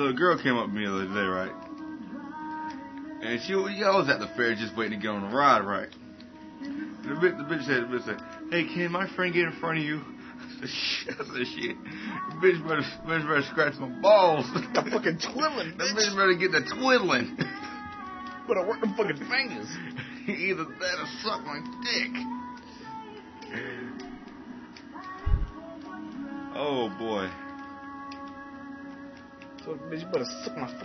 So a girl came up to me the other day, right? And she was at the fair just waiting to get on the ride, right? The bitch said, "Hey, can my friend get in front of you?" I said, "Shit. The bitch better scratch my balls." The fucking twiddling, The bitch. bitch better get the twiddling. Better work them fucking fingers. Either that or suck my dick. Oh boy. So, bitch, you better suck my